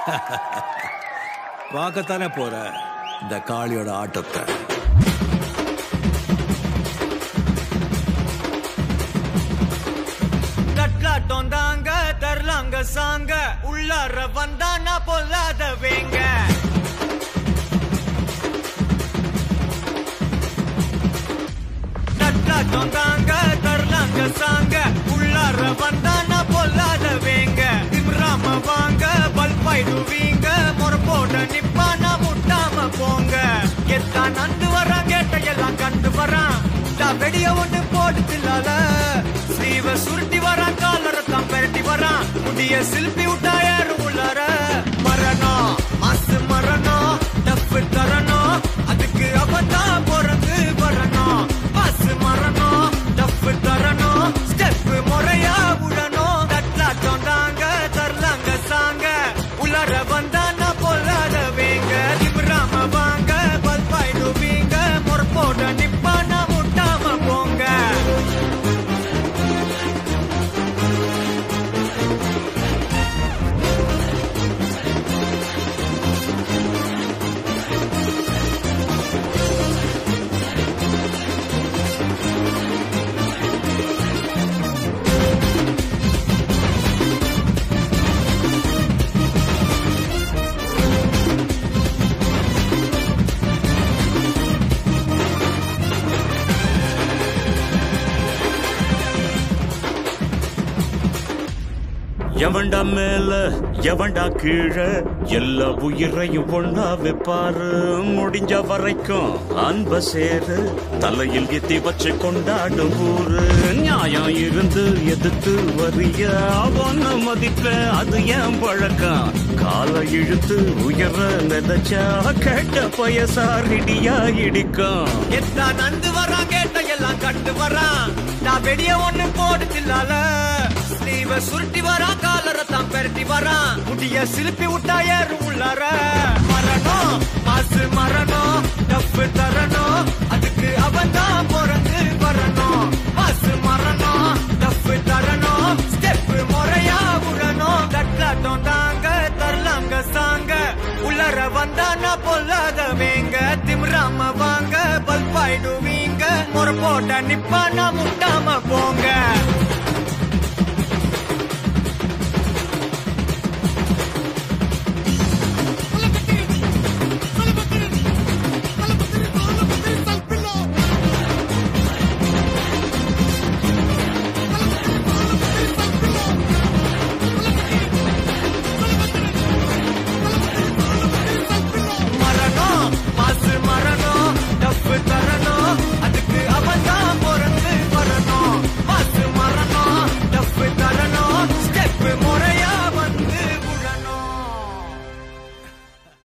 பார்க்கத்தானே போற இந்த காளியோட ஆட்டத்தை. தட்லாட்டம் தாங்க தரலாங்க சாங்க உள்ளார வந்தானா பொல்லாத வேங்க. தட்லாட்டம் தாங்க தரலாங்க சாங்க உள்ளார வந்தானா பொல்லாத வேங்க. திம்ராம வாங்க பல்பாயிடுவீங்க முறப்போட நிப்பானா முட்டாம போங்க. எத்தான் நந்து வரான் கேட்டையெல்லாம் கண்டு வரான் வெடிய ஒண்ணு போட்டுலால ஸ்லீவ சுருட்டி வரான் காலரத்தான் பெரட்டி வரான் முடிய சில்பி விட்டா யாரும் உள்ளார. மரணம் மாசு மரணம் டப்பு தரணும் அதுக்கு அவதான் பிறந்து வரணும். மாசு மரணம் டப்பு தரணும் ஸ்டெப் முறையா விடணும். தட்லாட்டம் தாங்க தரலாங்க சாங்க உள்ளார வந்தானா பொல்லாத வேங்க. திமிராம வாங்க பல்பாயிடுவீங்க முறப்போட நிப்பானா முட்டாம போங்க. எவன்டா மேல எவன்டா கீழே எல்லா உயிரையும் ஒண்ணா வைப்பாரு. முடிஞ்ச வரைக்கும் அன்ப சேரு தலையில் எத்தி வச்சு கொண்டாடும் ஊரு. நியாயம் இருந்து எதிர்த்து வரிய அவன மதிப்ப அது ஏன் பழக்கம். காலை இழுத்து உயர நினைச்சா கேட்ட பயசாரிடியா இடிக்கும். எத்தான் நந்து வரான் கேட்ட எல்லாம் கண்டு வரான் நான் வெடிய ஒண்ணு போடுதில்லால. ஸ்லீவ சுருட்டி வரான் காலரத்தான் பெரட்டி வரான் முடிய சிலுப்பி விட்டா ஏறும் உள்ளார. மரணம் மாசு மரணம் டப்பு தரணும் அதுக்கு அவன் தான் பிறந்து வரணும். மாசு மரணம் டப்பு தரணும் ஸ்டெப் முறையா விடணும். தட்லாட்டம் தாங்க தரலாங்க சாங்க உள்ளார வந்தானா பொல்லாத வேங்க. திமிராம வாங்க பல்பாயிடுவீங்க முறப்போட்ட நிப்பானா முட்டாம போங்க.